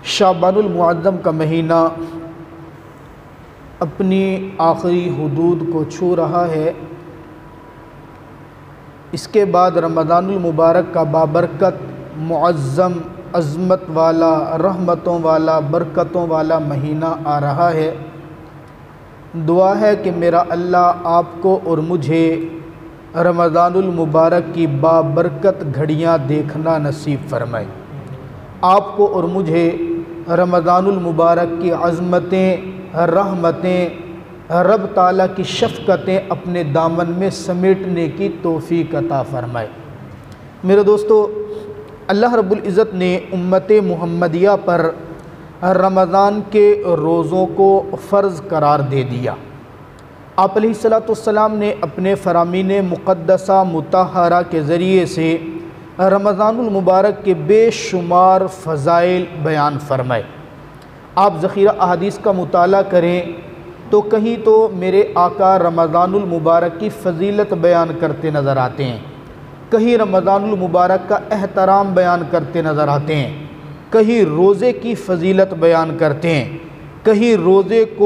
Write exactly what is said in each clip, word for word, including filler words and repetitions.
شعبان المعظم کا مہینہ اپنی آخری حدود کو چھو رہا ہے۔ اس کے بعد رمضان المبارک کا بابرکت، معظم، عظمت والا، رحمتوں والا، برکتوں والا مہینہ آ رہا ہے۔ دعا ہے کہ میرا اللہ آپ کو اور مجھے رمضان المبارک کی بابرکت گھڑیاں دیکھنا نصیب فرمائے۔ آپ کو اور مجھے رمضان المبارک کی عظمتیں، رحمتیں، رب تعالیٰ کی شفقتیں اپنے دامن میں سمیٹنے کی توفیق عطا فرمائے۔ میرے دوستو، اللہ رب العزت نے امت محمدیہ پر رمضان کے روزوں کو فرض قرار دے دیا۔ آپ علیہ الصلوۃ والسلام نے اپنے فرامین مقدسہ مطہرہ کے ذریعے سے رمضان المبارک کے بے شمار فضائل بیان فرمائے۔ آپ ذخیرہ احادیث کا مطالعہ کریں تو کہیں تو میرے آقا رمضان المبارک کی فضیلت بیان کرتے نظر آتے ہیں، کہیں رمضان المبارک کا احترام بیان کرتے نظر آتے ہیں، کہیں روزے کی فضیلت بیان کرتے ہیں، کہیں روزے کو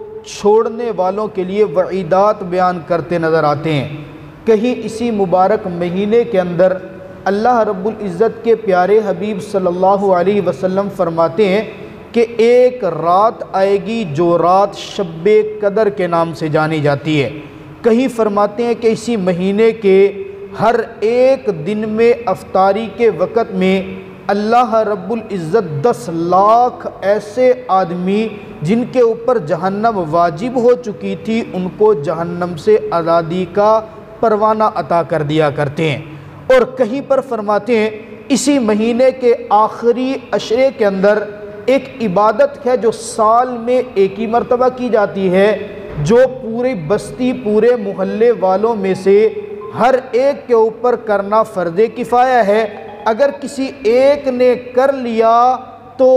چھوڑنے والوں کے لیے وعیدات بیان کرتے نظر آتے ہیں، کہیں اسی مبارک مہینے کے اندر اللہ رب العزت کے پیارے حبیب صلی اللہ علیہ وسلم فرماتے ہیں کہ ایک رات آئے گی جو رات شب قدر کے نام سے جانی جاتی ہے۔ کہیں فرماتے ہیں کہ اسی مہینے کے ہر ایک دن میں افطاری کے وقت میں اللہ رب العزت دس لاکھ ایسے آدمی جن کے اوپر جہنم واجب ہو چکی تھی ان کو جہنم سے آزادی کا پروانہ عطا کر دیا کرتے ہیں۔ اور کہیں پر فرماتے ہیں اسی مہینے کے آخری عشرے کے اندر ایک عبادت ہے جو سال میں ایک ہی مرتبہ کی جاتی ہے، جو پوری بستی، پورے محلے والوں میں سے ہر ایک کے اوپر کرنا فرض کفایہ ہے۔ اگر کسی ایک نے کر لیا تو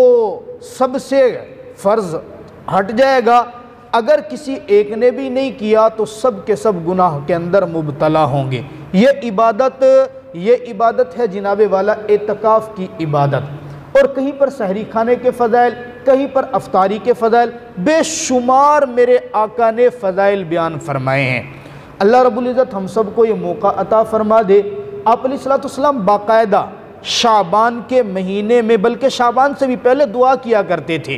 سب سے فرض ہٹ جائے گا، اگر کسی ایک نے بھی نہیں کیا تو سب کے سب گناہ کے اندر مبتلا ہوں گے۔ یہ عبادت یہ عبادت ہے جناب والا اعتکاف کی عبادت۔ اور کہیں پر سحری کھانے کے فضائل، کہیں پر افطاری کے فضائل، بے شمار میرے آقا نے فضائل بیان فرمائے ہیں۔ اللہ رب العزت ہم سب کو یہ موقع عطا فرما دے۔ آپ علیہ الصلوۃ والسلام باقاعدہ شعبان کے مہینے میں، بلکہ شعبان سے بھی پہلے دعا کیا کرتے تھے،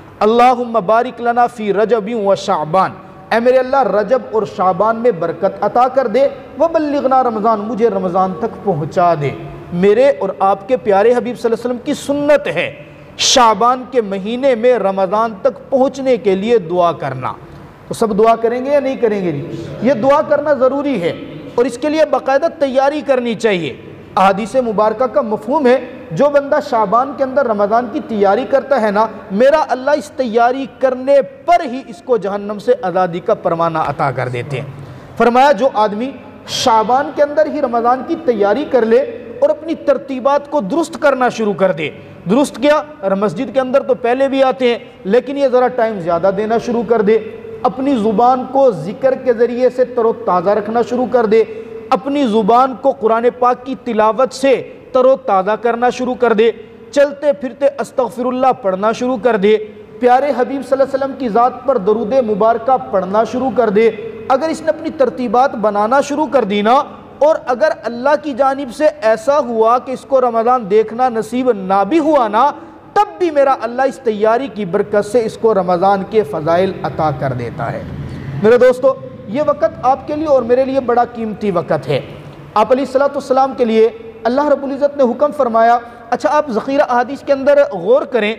اللہم بارک لنا فی رجب و شعبان، اے میرے اللہ رجب اور شعبان میں برکت عطا کر دے، وبلغنا رمضان، مجھے رمضان تک پہنچا دے۔ میرے اور آپ کے پیارے حبیب صلی اللہ علیہ وسلم کی سنت ہے شعبان کے مہینے میں رمضان تک پہنچنے کے لیے دعا کرنا۔ تو سب دعا کریں گے یا نہیں کریں گے؟ یہ دعا کرنا ضروری ہے اور اس کے لیے باقاعدہ تیاری کرنی چاہیے۔ احادیث مبارکہ کا مفہوم ہے جو بندہ شعبان کے اندر رمضان کی تیاری کرتا ہے نا، میرا اللہ اس تیاری کرنے پر ہی اس کو جہنم سے آزادی کا پروانہ عطا کر دیتے ہیں۔ فرمایا جو آدمی شعبان کے اندر ہی رمضان کی تیاری کر لے اور اپنی ترتیبات کو درست کرنا شروع کر دے، درست کیا مسجد کے اندر تو پہلے بھی آتے ہیں لیکن یہ ذرا ٹائم زیادہ دینا شروع کر دے، اپنی زبان کو ذکر کے ذریعے سے تر و تازہ رکھنا شروع کر دے، اپنی زبان کو قرآن پاک کی تلاوت سے تر و تازہ کرنا شروع کر دے، چلتے پھرتے استغفر اللہ پڑھنا شروع کر دے، پیارے حبیب صلی اللہ علیہ وسلم کی ذات پر درود مبارکہ پڑھنا شروع کر دے۔ اگر اس نے اپنی ترتیبات بنانا شروع کر دی نا، اور اگر اللہ کی جانب سے ایسا ہوا کہ اس کو رمضان دیکھنا نصیب نہ بھی ہوا نا، تب بھی میرا اللہ اس تیاری کی برکت سے اس کو رمضان کے فضائل عطا کر دیتا ہے۔ میرے دوستو، یہ وقت آپ کے لیے اور میرے لیے بڑا قیمتی وقت ہے۔ آپ علیہ الصلوۃ والسلام کے لیے اللہ رب العزت نے حکم فرمایا۔ اچھا آپ ذخیرہ احادیث کے اندر غور کریں،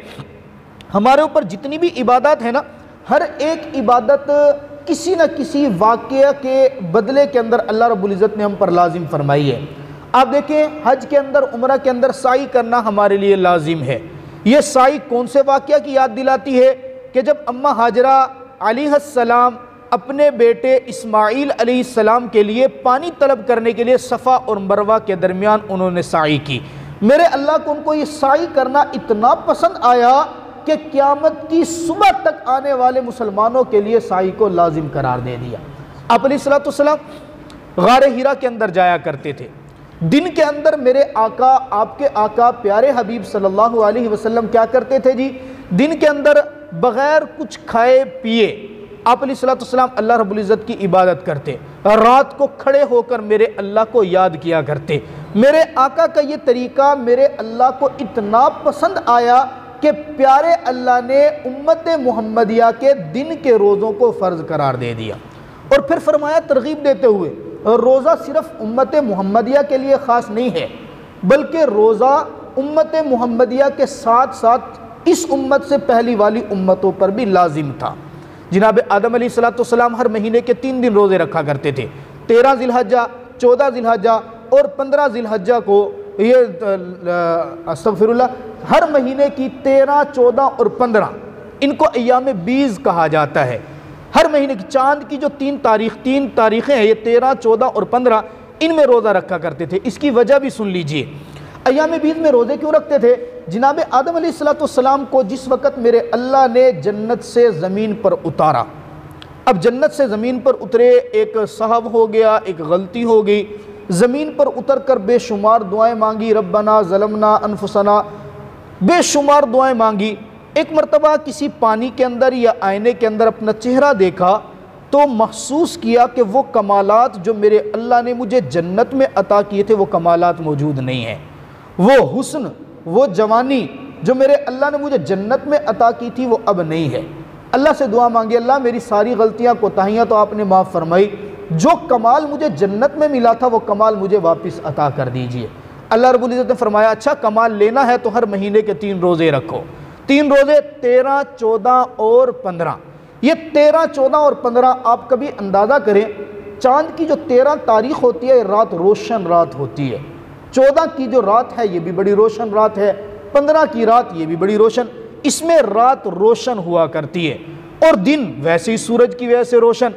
ہمارے اوپر جتنی بھی عبادات ہیں نا، ہر ایک عبادت کسی نہ کسی واقعہ کے بدلے کے اندر اللہ رب العزت نے ہم پر لازم فرمائی ہے۔ آپ دیکھیں حج کے اندر، عمرہ کے اندر سعی کرنا ہمارے لیے لازم ہے۔ یہ سعی کون سے واقعہ کی یاد دلاتی ہے کہ جب اماں ہاجرہ علیہ السلام اپنے بیٹے اسماعیل علیہ السلام کے لیے پانی طلب کرنے کے لیے صفا اور مروہ کے درمیان انہوں نے سعی کی۔ میرے اللہ کو ان کو یہ سعی کرنا اتنا پسند آیا کہ قیامت کی صبح تک آنے والے مسلمانوں کے لیے سعی کو لازم قرار دے دیا۔ آپ علیہ الصلوۃ والسلام غار ہیرا کے اندر جایا کرتے تھے، دن کے اندر میرے آقا، آپ کے آقا پیارے حبیب صلی اللہ علیہ وسلم کیا کرتے تھے جی؟ دن کے اندر بغیر کچھ کھائے پیے آپ علیہ السلام اللہ رب العزت کی عبادت کرتے، رات کو کھڑے ہو کر میرے اللہ کو یاد کیا کرتے۔ میرے آقا کا یہ طریقہ میرے اللہ کو اتنا پسند آیا کہ پیارے اللہ نے امت محمدیہ کے دن کے روزوں کو فرض قرار دے دیا، اور پھر فرمایا ترغیب دیتے ہوئے روزہ صرف امت محمدیہ کے لیے خاص نہیں ہے، بلکہ روزہ امت محمدیہ کے ساتھ ساتھ اس امت سے پہلی والی امتوں پر بھی لازم تھا۔ جناب آدم علیہ السلام ہر مہینے کے تین دن روزے رکھا کرتے تھے، تیرہ ذی الحجہ، چودہ ذی الحجہ اور پندرہ ذی الحجہ کو، یہ استغفر اللہ، ہر مہینے کی تیرہ، چودہ اور پندرہ ان کو ایام بیز کہا جاتا ہے۔ ہر مہینے کی چاند کی جو تین تاریخ تین تاریخیں ہیں، یہ تیرہ، چودہ اور پندرہ، ان میں روزہ رکھا کرتے تھے۔ اس کی وجہ بھی سن لیجئے، ایام بیز میں روزے کیوں رکھتے تھے؟ جناب آدم علیہ السلام کو جس وقت میرے اللہ نے جنت سے زمین پر اتارا، اب جنت سے زمین پر اترے، ایک سہو ہو گیا، ایک غلطی ہو گئی، زمین پر اتر کر بے شمار دعائیں مانگی، ربنا ظلمنا انفسنا، بے شمار دعائیں مانگی۔ ایک مرتبہ کسی پانی کے اندر یا آئینے کے اندر اپنا چہرہ دیکھا تو محسوس کیا کہ وہ کمالات جو میرے اللہ نے مجھے جنت میں عطا کیے تھے وہ کمالات موجود نہیں ہیں، وہ حسن، وہ جوانی جو میرے اللہ نے مجھے جنت میں عطا کی تھی وہ اب نہیں ہے۔ اللہ سے دعا مانگی، اللہ میری ساری غلطیاں کوتاہیاں تو آپ نے معاف فرمائی، جو کمال مجھے جنت میں ملا تھا وہ کمال مجھے واپس عطا کر دیجئے۔ اللہ رب العزت نے فرمایا اچھا کمال لینا ہے تو ہر مہینے کے تین روزے رکھو، تین روزے تیرہ، چودہ اور پندرہ۔ یہ تیرہ، چودہ اور پندرہ آپ کبھی اندازہ کریں، چاند کی جو تیرہ تاریخ ہوتی ہے رات روشن رات ہوتی ہے، چودہ کی جو رات ہے یہ بھی بڑی روشن رات ہے، پندرہ کی رات یہ بھی بڑی روشن، اس میں رات روشن ہوا کرتی ہے، اور دن ویسے ہی سورج کی وجہ سے روشن،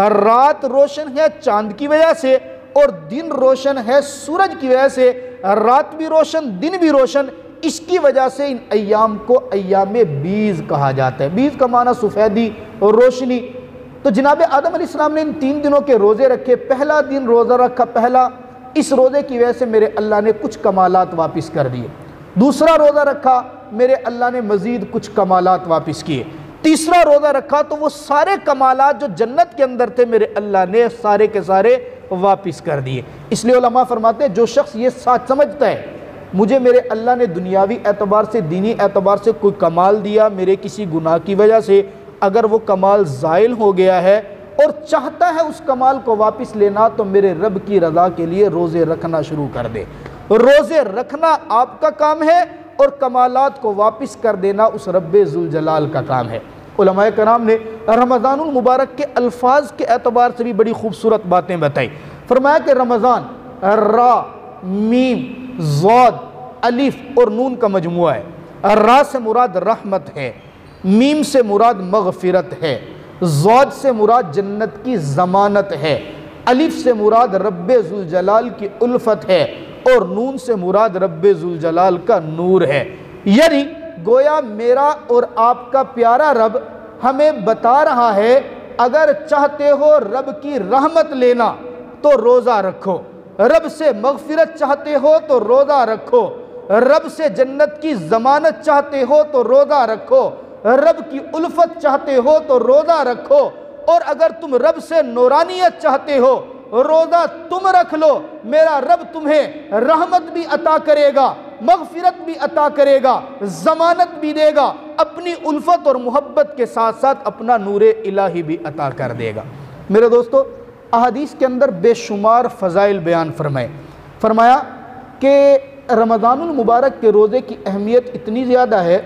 رات روشن ہے چاند کی وجہ سے اور دن روشن ہے سورج کی وجہ سے، رات بھی روشن دن بھی روشن، اس کی وجہ سے ان ایام کو ایام بیز کہا جاتا ہے۔ بیز کا معنی سفیدی اور روشنی۔ تو جناب آدم علیہ السلام نے ان تین دنوں کے روزے رکھے، پہلا دن روزہ رکھا، پہلا اس روزے کی وجہ سے میرے اللہ نے کچھ کمالات واپس کر دیے، دوسرا روزہ رکھا میرے اللہ نے مزید کچھ کمالات واپس کیے، تیسرا روزہ رکھا تو وہ سارے کمالات جو جنت کے اندر تھے میرے اللہ نے سارے کے سارے واپس کر دیے۔ اس لیے علماء فرماتے ہیں جو شخص یہ ساتھ سمجھتا ہے مجھے میرے اللہ نے دنیاوی اعتبار سے، دینی اعتبار سے کوئی کمال دیا، میرے کسی گناہ کی وجہ سے اگر وہ کمال زائل ہو گیا ہے اور چاہتا ہے اس کمال کو واپس لینا تو میرے رب کی رضا کے لیے روزے رکھنا شروع کر دے۔ روزے رکھنا آپ کا کام ہے اور کمالات کو واپس کر دینا اس رب ذوالجلال کا کام ہے۔ علماء کرام نے رمضان المبارک کے الفاظ کے اعتبار سے بھی بڑی خوبصورت باتیں بتائی۔ فرمایا کہ رمضان را، میم، ضاد، الف اور نون کا مجموعہ ہے۔ را سے مراد رحمت ہے، میم سے مراد مغفرت ہے، ضاد سے مراد جنت کی ضمانت ہے، الف سے مراد رب ذوالجلال کی الفت ہے، اور نون سے مراد رب ذوالجلال کا نور ہے۔ یعنی گویا میرا اور آپ کا پیارا رب ہمیں بتا رہا ہے اگر چاہتے ہو رب کی رحمت لینا تو روزہ رکھو، رب سے مغفرت چاہتے ہو تو روزہ رکھو، رب سے جنت کی ضمانت چاہتے ہو تو روزہ رکھو، رب کی الفت چاہتے ہو تو روزہ رکھو، اور اگر تم رب سے نورانیت چاہتے ہو روزہ تم رکھ لو، میرا رب تمہیں رحمت بھی عطا کرے گا، مغفرت بھی عطا کرے گا، ضمانت بھی دے گا، اپنی الفت اور محبت کے ساتھ ساتھ اپنا نور الہی بھی عطا کر دے گا۔ میرے دوستو احادیث کے اندر بے شمار فضائل بیان فرمائے، فرمایا کہ رمضان المبارک کے روزے کی اہمیت اتنی زیادہ ہے،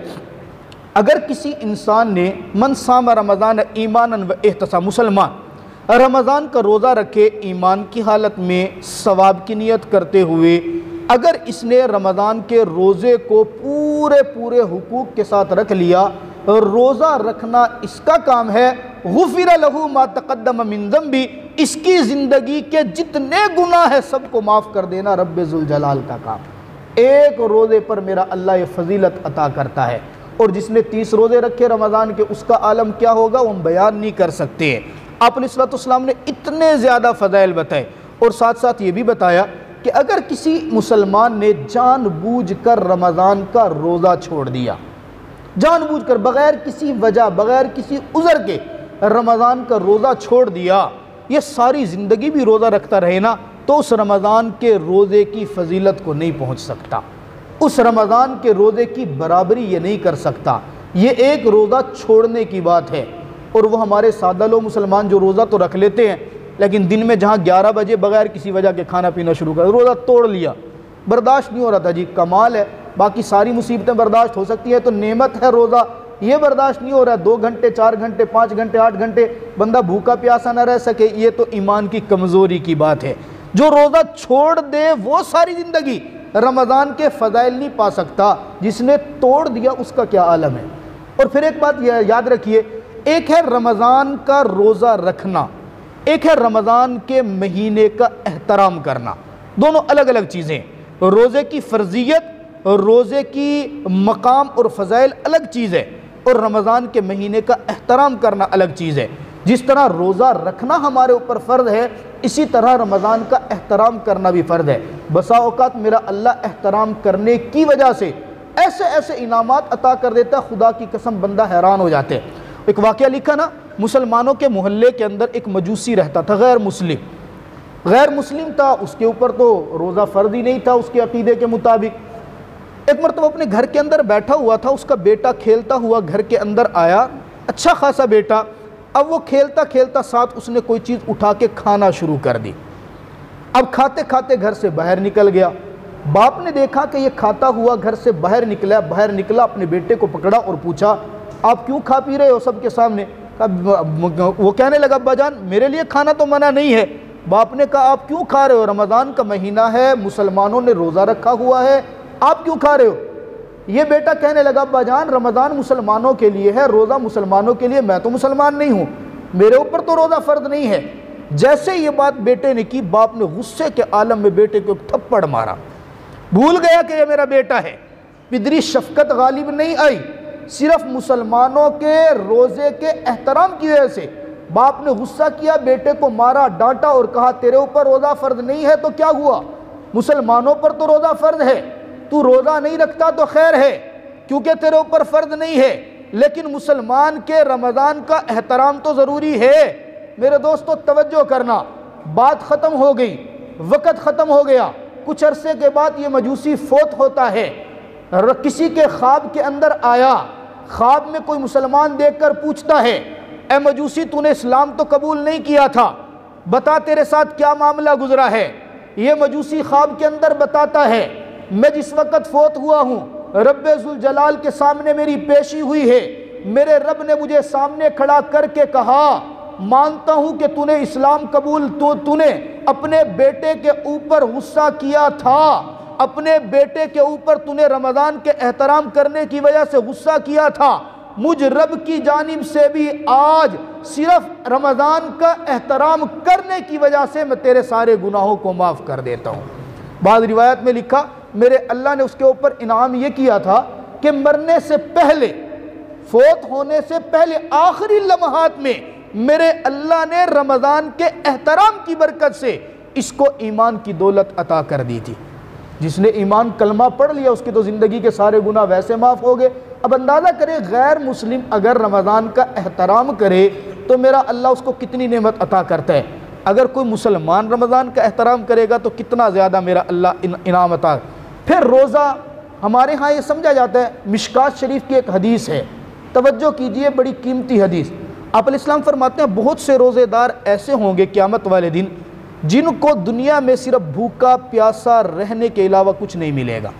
اگر کسی انسان نے من صام رمضان ایمانا و احتسابا، مسلمان رمضان کا روزہ رکھے ایمان کی حالت میں ثواب کی نیت کرتے ہوئے، اگر اس نے رمضان کے روزے کو پورے پورے حقوق کے ساتھ رکھ لیا، روزہ رکھنا اس کا کام ہے، غفر لہ ما تقدم من ذنبی، اس کی زندگی کے جتنے گناہ ہیں سب کو معاف کر دینا رب ذوالجلال کا کام۔ ایک روزے پر میرا اللہ یہ فضیلت عطا کرتا ہے، اور جس نے تیس روزے رکھے رمضان کے اس کا عالم کیا ہوگا وہ ہم بیان نہیں کر سکتے ہیں۔ آپ علیہ السلام نے اتنے زیادہ فضائل بتائے، اور ساتھ ساتھ یہ بھی بتایا کہ اگر کسی مسلمان نے جان بوجھ کر رمضان کا روزہ چھوڑ دیا، جان بوجھ کر بغیر کسی وجہ بغیر کسی عذر کے رمضان کا روزہ چھوڑ دیا، یہ ساری زندگی بھی روزہ رکھتا رہے نا تو اس رمضان کے روزے کی فضیلت کو نہیں پہنچ سکتا، اس رمضان کے روزے کی برابری یہ نہیں کر سکتا۔ یہ ایک روزہ چھوڑنے کی بات ہے، اور وہ ہمارے سادہ لوگ مسلمان جو روزہ تو رکھ لیتے ہیں لیکن دن میں جہاں گیارہ بجے بغیر کسی وجہ کے کھانا پینا شروع کر روزہ توڑ لیا، برداشت نہیں ہو رہا تھا، جی کمال ہے، باقی ساری مصیبتیں برداشت ہو سکتی ہیں تو نعمت ہے روزہ، یہ برداشت نہیں ہو رہا ہے، دو گھنٹے چار گھنٹے پانچ گھنٹے آٹھ گھنٹے بندہ بھوکا پیاسا نہ رہ سکے، یہ تو ایمان کی کمزوری کی بات ہے۔ جو روزہ چھوڑ دے وہ ساری زندگی رمضان کے فضائل نہیں پا سکتا، جس نے توڑ دیا اس کا کیا عالم ہے۔ اور پھر ایک بات یاد رکھیے، ایک ہے رمضان کا روزہ رکھنا، ایک ہے رمضان کے مہینے کا احترام کرنا، دونوں الگ الگ چیزیں۔ روزے کی فرضیت اور روزے کی مقام اور فضائل الگ چیز ہے، اور رمضان کے مہینے کا احترام کرنا الگ چیز ہے۔ جس طرح روزہ رکھنا ہمارے اوپر فرض ہے، اسی طرح رمضان کا احترام کرنا بھی فرض ہے۔ بسا اوقات میرا اللہ احترام کرنے کی وجہ سے ایسے ایسے انعامات عطا کر دیتا ہے، خدا کی قسم بندہ حیران ہو جاتے ہیں۔ ایک واقعہ لکھا نا، مسلمانوں کے محلے کے اندر ایک مجوسی رہتا تھا، غیر مسلم غیر مسلم تھا، اس کے اوپر تو روزہ فرض ہی نہیں تھا اس کے عقیدے کے مطابق۔ ایک مرتبہ اپنے گھر کے اندر بیٹھا ہوا تھا، اس کا بیٹا کھیلتا ہوا گھر کے اندر آیا، اچھا خاصا بیٹا، اب وہ کھیلتا کھیلتا ساتھ اس نے کوئی چیز اٹھا کے کھانا شروع کر دی، اب کھاتے کھاتے گھر سے باہر نکل گیا۔ باپ نے دیکھا کہ یہ کھاتا ہوا گھر سے باہر نکلا باہر نکلا اپنے بیٹے کو پکڑا اور پوچھا آپ کیوں کھا پی رہے ہو سب کے سامنے؟ وہ کہنے لگا ابا جان میرے لیے کھانا تو منع نہیں ہے۔ باپ نے کہا آپ کیوں کھا رہے ہو؟ رمضان کا مہینہ ہے، مسلمانوں نے روزہ رکھا ہوا ہے، آپ کیوں کھا رہے ہو؟ یہ بیٹا کہنے لگا ابا جان رمضان مسلمانوں کے لیے ہے، روزہ مسلمانوں کے لیے، میں تو مسلمان نہیں ہوں، میرے اوپر تو روزہ فرض نہیں ہے۔ جیسے یہ بات بیٹے نے کی، باپ نے غصے کے عالم میں بیٹے کو تھپڑ مارا، بھول گیا کہ یہ میرا بیٹا ہے۔ پدری شفقت غالب نہیں آئی، صرف مسلمانوں کے روزے کے احترام کی وجہ سے باپ نے غصہ کیا، بیٹے کو مارا ڈانٹا اور کہا تیرے اوپر روزہ فرض نہیں ہے تو کیا ہوا، مسلمانوں پر تو روزہ فرض ہے، تو روزہ نہیں رکھتا تو خیر ہے کیونکہ تیرے اوپر فرض نہیں ہے، لیکن مسلمان کے رمضان کا احترام تو ضروری ہے۔ میرے دوستو توجہ کرنا، بات ختم ہو گئی، وقت ختم ہو گیا، کچھ عرصے کے بعد یہ مجوسی فوت ہوتا ہے، کسی کے خواب کے اندر آیا، خواب میں کوئی مسلمان دیکھ کر پوچھتا ہے اے مجوسی تو نے اسلام تو قبول نہیں کیا تھا، بتا تیرے ساتھ کیا معاملہ گزرا ہے؟ یہ مجوسی خواب کے اندر بتاتا ہے میں جس وقت فوت ہوا ہوں رب ذوالجلال کے سامنے میری پیشی ہوئی ہے، میرے رب نے مجھے سامنے کھڑا کر کے کہا مانتا ہوں کہ تو نے اسلام قبول تو تو نے اپنے بیٹے کے اوپر غصہ کیا تھا، اپنے بیٹے کے اوپر تو نے رمضان کے احترام کرنے کی وجہ سے غصہ کیا تھا، مجھ رب کی جانب سے بھی آج صرف رمضان کا احترام کرنے کی وجہ سے میں تیرے سارے گناہوں کو معاف کر دیتا ہوں۔ بعض روایت میں لکھا میرے اللہ نے اس کے اوپر انعام یہ کیا تھا کہ مرنے سے پہلے، فوت ہونے سے پہلے آخری لمحات میں میرے اللہ نے رمضان کے احترام کی برکت سے اس کو ایمان کی دولت عطا کر دی تھی۔ جس نے ایمان کلمہ پڑھ لیا اس کی تو زندگی کے سارے گناہ ویسے معاف ہو گئے۔ اب اندازہ کرے غیر مسلم اگر رمضان کا احترام کرے تو میرا اللہ اس کو کتنی نعمت عطا کرتا ہے، اگر کوئی مسلمان رمضان کا احترام کرے گا تو کتنا زیادہ میرا اللہ انعام عطا۔ پھر روزہ ہمارے ہاں یہ سمجھا جاتا ہے، مشکات شریف کی ایک حدیث ہے، توجہ کیجئے، بڑی قیمتی حدیث۔ آپ علیہ السلام فرماتے ہیں بہت سے روزے دار ایسے ہوں گے قیامت والے دن جن کو دنیا میں صرف بھوکا پیاسا رہنے کے علاوہ کچھ نہیں ملے گا۔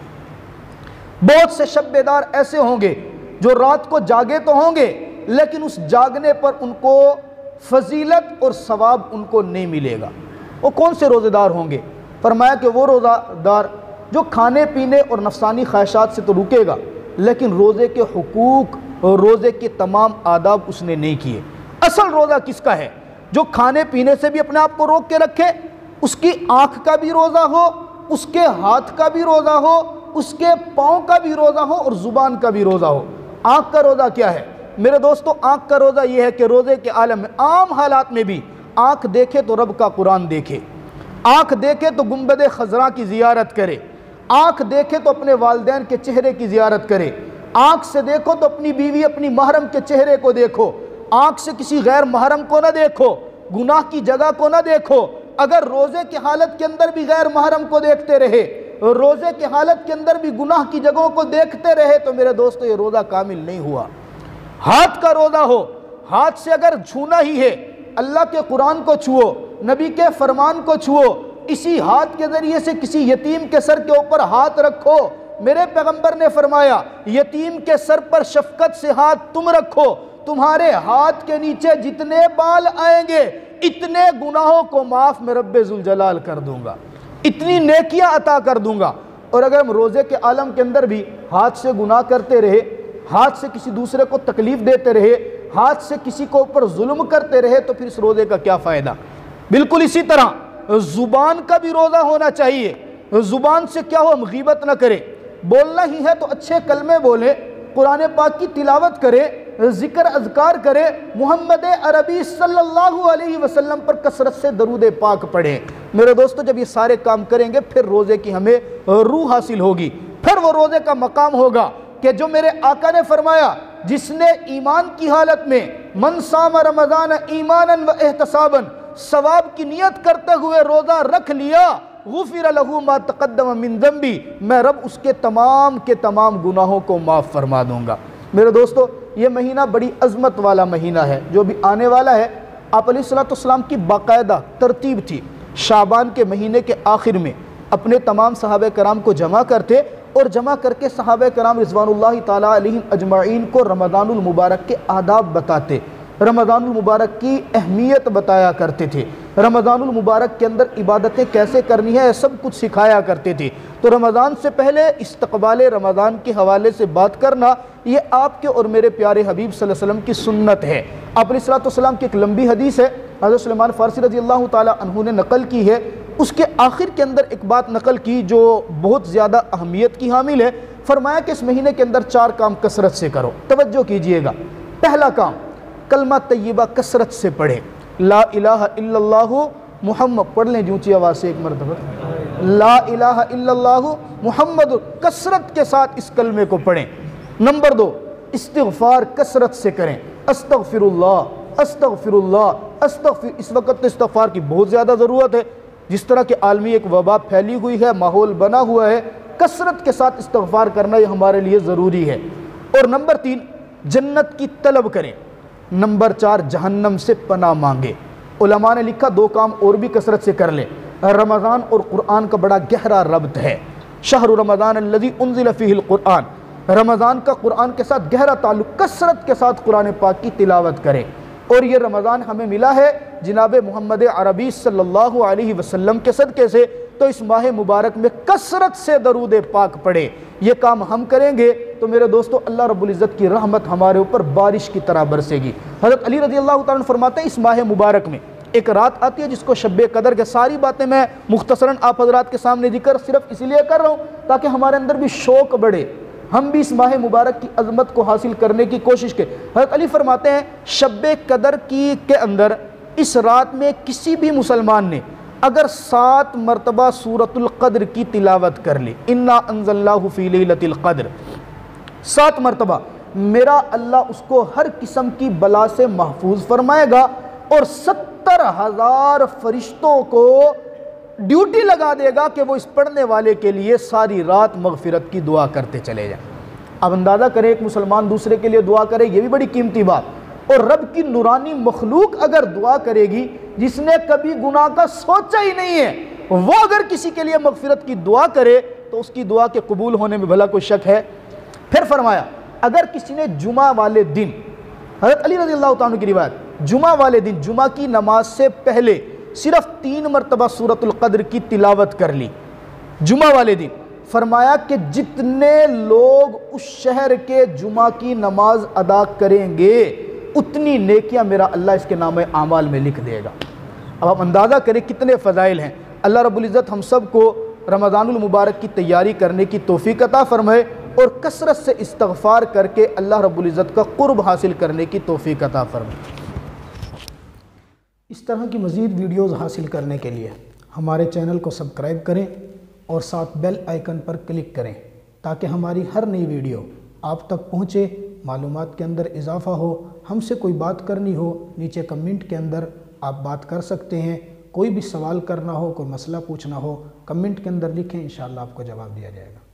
بہت سے شب بیدار ایسے ہوں گے جو رات کو جاگے تو ہوں گے لیکن اس جاگنے پر ان کو فضیلت اور ثواب ان کو نہیں ملے گا۔ وہ کون سے روزے دار ہوں گے؟ فرمایا کہ وہ روزہ دار جو کھانے پینے اور نفسانی خواہشات سے تو رکے گا لیکن روزے کے حقوق اور روزے کے تمام آداب اس نے نہیں کیے۔ اصل روزہ کس کا ہے؟ جو کھانے پینے سے بھی اپنے آپ کو روک کے رکھے، اس کی آنکھ کا بھی روزہ ہو، اس کے ہاتھ کا بھی روزہ ہو، اس کے پاؤں کا بھی روزہ ہو اور زبان کا بھی روزہ ہو۔ آنکھ کا روزہ کیا ہے میرے دوستو؟ آنکھ کا روزہ یہ ہے کہ روزے کے عالم میں عام حالات میں بھی آنکھ دیکھے تو رب کا قرآن دیکھے، آنکھ دیکھے تو گنبد خضرا کی زیارت کرے، آنکھ دیکھے تو اپنے والدین کے چہرے کی زیارت کرے، آنکھ سے دیکھو تو اپنی بیوی اپنی محرم کے چہرے کو دیکھو، آنکھ سے کسی غیر محرم کو نہ دیکھو، گناہ کی جگہ کو نہ دیکھو۔ اگر روزے کی حالت کے اندر بھی غیر محرم کو دیکھتے رہے، روزے کی حالت کے اندر بھی گناہ کی جگہوں کو دیکھتے رہے تو میرے دوستو یہ روزہ کامل نہیں ہوا۔ ہاتھ کا روزہ ہو، ہاتھ سے اگر چھونا ہی ہے، اللہ کے قرآن کو چھوؤ، نبی کے فرمان کو چھوؤ، اسی ہاتھ کے ذریعے سے کسی یتیم کے سر کے اوپر ہاتھ رکھو۔ میرے پیغمبر نے فرمایا یتیم کے سر پر شفقت سے ہاتھ تم رکھو، تمہارے ہاتھ کے نیچے جتنے بال آئیں گے اتنے گناہوں کو معاف میں رب ذوالجلال کر دوں گا، اتنی نیکیاں عطا کر دوں گا۔ اور اگر ہم روزے کے عالم کے اندر بھی ہاتھ سے گناہ کرتے رہے، ہاتھ سے کسی دوسرے کو تکلیف دیتے رہے، ہاتھ سے کسی کو اوپر ظلم کرتے رہے تو پھر اس روزے کا کیا فائدہ؟ بالکل اسی طرح زبان کا بھی روزہ ہونا چاہیے۔ زبان سے کیا ہو، ہم غیبت نہ کریں، بولنا ہی ہے تو اچھے کلمے بولے، قرآن پاک کی تلاوت کرے، ذکر اذکار کرے، محمد عربی صلی اللہ علیہ وسلم پر کثرت سے درود پاک پڑھیں۔ میرے دوستو جب یہ سارے کام کریں گے پھر روزے کی ہمیں روح حاصل ہوگی، پھر وہ روزے کا مقام ہوگا کہ جو میرے آقا نے فرمایا جس نے ایمان کی حالت میں من صام رمضان ایمانا و احتسابا، ثواب کی نیت کرتے ہوئے روزہ رکھ لیا، غفر لہ ما تقدم من ذنبی، میں رب اس کے تمام کے تمام گناہوں کو معاف فرما دوں گا۔ میرے دوستو یہ مہینہ بڑی عظمت والا مہینہ ہے جو بھی آنے والا ہے۔ آپ علیہ الصلوۃ والسلام کی باقاعدہ ترتیب تھی، شعبان کے مہینے کے آخر میں اپنے تمام صحابہ کرام کو جمع کرتے اور جمع کر کے صحابہ کرام رضوان اللہ تعالیٰ علیہم اجمعین کو رمضان المبارک کے آداب بتاتے، رمضان المبارک کی اہمیت بتایا کرتے تھے، رمضان المبارک کے اندر عبادتیں کیسے کرنی ہے سب کچھ سکھایا کرتے تھے۔ تو رمضان سے پہلے استقبال رمضان کے حوالے سے بات کرنا یہ آپ کے اور میرے پیارے حبیب صلی اللہ علیہ وسلم کی سنت ہے۔ آپ علیہ السلام کی ایک لمبی حدیث ہے، حضرت سلیمان فارسی رضی اللہ تعالیٰ عنہ نے نقل کی ہے، اس کے آخر کے اندر ایک بات نقل کی جو بہت زیادہ اہمیت کی حامل ہے۔ فرمایا کہ اس مہینے کے اندر چار کام کثرت سے کرو، توجہ کیجئے گا۔ پہلا کام کلمہ طیبہ کثرت سے پڑھے، لا الہ الا اللہ محمد، پڑھ لیں اونچی آواز سے ایک مرتبہ، لا الہ الا اللہ محمد، کثرت کے ساتھ اس کلمے کو پڑھیں۔ نمبر دو استغفار کثرت سے کریں، استغفر اللہ استغفر اللہ استغفر۔ اس وقت استغفار کی بہت زیادہ ضرورت ہے، جس طرح کہ عالمی ایک وبا پھیلی ہوئی ہے، ماحول بنا ہوا ہے، کثرت کے ساتھ استغفار کرنا یہ ہمارے لیے ضروری ہے۔ اور نمبر تین جنت کی طلب کریں۔ نمبر چار جہنم سے پناہ مانگے۔ علماء نے لکھا دو کام اور بھی کثرت سے کر لیں۔ رمضان اور قرآن کا بڑا گہرا ربط ہے، شہر رمضان الذی انزل فیہ القرآن، رمضان کا قرآن کے ساتھ گہرا تعلق، کثرت کے ساتھ قرآن پاک کی تلاوت کریں۔ اور یہ رمضان ہمیں ملا ہے جناب محمد عربی صلی اللہ علیہ وسلم کے صدقے سے، تو اس ماہ مبارک میں کثرت سے درود پاک پڑھے۔ یہ کام ہم کریں گے تو میرے دوستو اللہ رب العزت کی رحمت ہمارے اوپر بارش کی طرح برسے گی۔ حضرت علی رضی اللہ تعالیٰ عنہ فرماتے ہیں اس ماہ مبارک میں ایک رات آتی ہے جس کو شب قدر کے، ساری باتیں میں مختصراً آپ حضرات کے سامنے ذکر صرف اس لیے کر رہا ہوں تاکہ ہمارے اندر بھی شوق بڑھے، ہم بھی اس ماہ مبارک کی عظمت کو حاصل کرنے کی کوشش کریں۔ حضرت علی فرماتے ہیں شب قدر کی کے اندر اس رات میں کسی بھی مسلمان نے اگر سات مرتبہ سورۃ القدر کی تلاوت کر لی، انا انزلناہ فی لیلۃ القدر، سات مرتبہ، میرا اللہ اس کو ہر قسم کی بلا سے محفوظ فرمائے گا اور ستر ہزار فرشتوں کو ڈیوٹی لگا دے گا کہ وہ اس پڑھنے والے کے لیے ساری رات مغفرت کی دعا کرتے چلے جائیں۔ اب اندازہ کریں ایک مسلمان دوسرے کے لیے دعا کرے، یہ بھی بڑی قیمتی بات، اور رب کی نورانی مخلوق اگر دعا کرے گی جس نے کبھی گناہ کا سوچا ہی نہیں ہے، وہ اگر کسی کے لیے مغفرت کی دعا کرے تو اس کی دعا کے قبول ہونے میں بھلا کوئی شک ہے؟ پھر فرمایا اگر کسی نے جمعہ والے دن، حضرت علی رضی اللہ تعالیٰ کی روایت، جمعہ والے دن جمعہ کی نماز سے پہلے صرف تین مرتبہ سورۃ القدر کی تلاوت کر لی جمعہ والے دن، فرمایا کہ جتنے لوگ اس شہر کے جمعہ کی نماز ادا کریں گے اتنی نیکیاں میرا اللہ اس کے نام اعمال میں لکھ دے گا۔ اب آپ اندازہ کریں کتنے فضائل ہیں۔ اللہ رب العزت ہم سب کو رمضان المبارک کی تیاری کرنے کی توفیق عطا فرمائے اور کثرت سے استغفار کر کے اللہ رب العزت کا قرب حاصل کرنے کی توفیق عطا فرمائے۔ اس طرح کی مزید ویڈیوز حاصل کرنے کے لیے ہمارے چینل کو سبسکرائب کریں اور ساتھ بیل آئیکن پر کلک کریں تاکہ ہماری ہر نئی ویڈیو آپ تک پہنچے، معلومات کے اندر اضافہ ہو۔ ہم سے کوئی بات کرنی ہو نیچے کمنٹ کے اندر آپ بات کر سکتے ہیں، کوئی بھی سوال کرنا ہو، کوئی مسئلہ پوچھنا ہو کمنٹ کے اندر لکھیں، انشاءاللہ آپ کو جواب دیا جائے گا۔